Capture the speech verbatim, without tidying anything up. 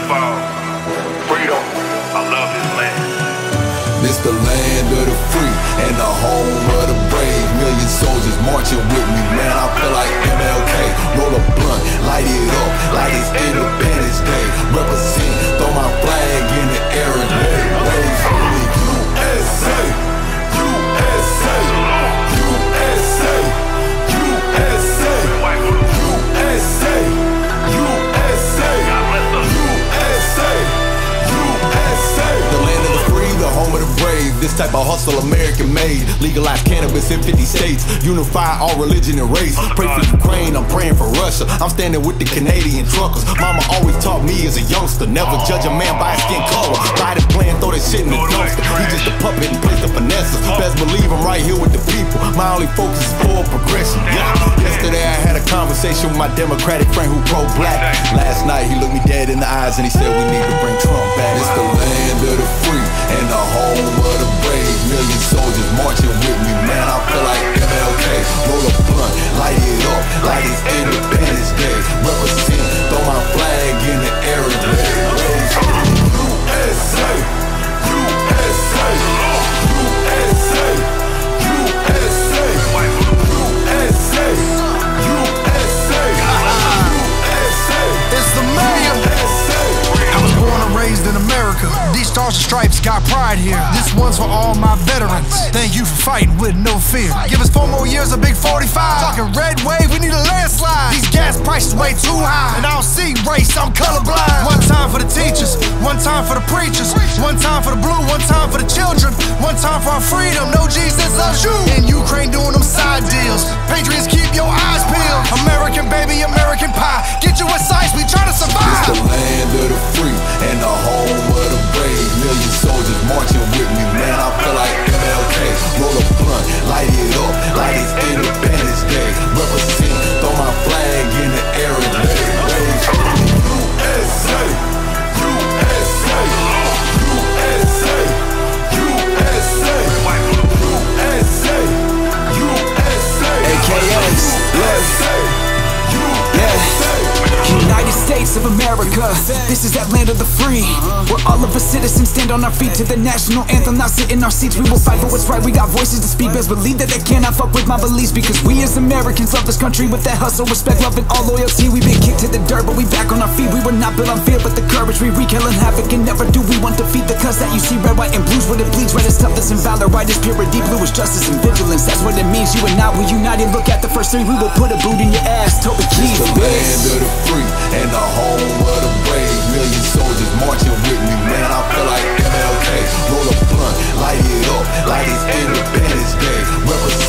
fall. Freedom, I love this land. This the land of the free and the home of the brave. Million soldiers marching with me, man, I feel like M L K. Roll a blunt, light it up like it's Independence Day. Represent, throw my flag in the air and wave, wave for the U S A, U S A, U S A, U S A, U S A, U S A, U S A, U S A. The land of the free, the home of the brave. This type of hustle American made. Legalize cannabis in fifty states. Unify all religion and race. Pray for Ukraine, I'm praying for Russia. I'm standing with the Canadian truckers. Mama always taught me as a youngster, never judge a man by his skin color. Ride his plan, throw that shit in the dumpster. He just a puppet and plays the finesses. Best believe I'm right here with the people. My only focus is forward progression. Yeah. Yesterday I had a conversation with my Democratic friend who pro-black. Last night he looked me dead in the eyes and he said we need to bring Trump back. It's the land of the free and the home of the brave. Million soldiers marching with me, man, I feel like M L K. Roll a blunt, light it up like it's Independence Day. Represent, throw my flag in the air and wave, wave. U S A, U S A, U S A, U S A, U S A, U S A, U S A. It's the mayor. I was born and raised in America. These stars and stripes got pride here. This one's for all my veterans. Thank you for fighting with no fear. Give us four more years of big forty-five. Talking red wave, we need a landslide. These gas prices way too high, and I don't see race, I'm colorblind. One time for the teachers, one time for the preachers, one time for the blue, one time for the children, one time for our freedom. No Jesus loves you. In Ukraine doing them side deals. Patriots, keep your eyes peeled. American baby, American pie. Get you a size, we try to survive. It's the land of the free and the home of the brave. Million soldiers marching with me, man, I feel like M L K. Roll a blunt, light it up like it's Independence Day. Represent, throw my flag in the air and wave, wave. U S A, U S A, U S A, U S A, U S A, U S A, A K S, United States of America, this is that land of the free, where all of us citizens stand on our feet to the national anthem. Now sit in our seats, we will fight for what's right. We got voices to speak, best believe that they cannot fuck with my beliefs. Because we as Americans love this country with that hustle, respect, love, and all loyalty. We've been kicked to the dirt, but we back on our feet. We were not built on fear, but the courage we wreak hell and havoc. And never do we want defeat. The cuss that you see, red, white, and blues, where it bleeds. Red is toughness and valor, white is purity, blue is justice and vigilance. That's what it means, you and I, we united. Look at the first three, we will put a boot in your ass. Toby Keith, the land of the free and the home of the brave. Million soldiers marching with me, man, I feel like M L K. Roll a blunt, light it up like it's Independence Day. Represent,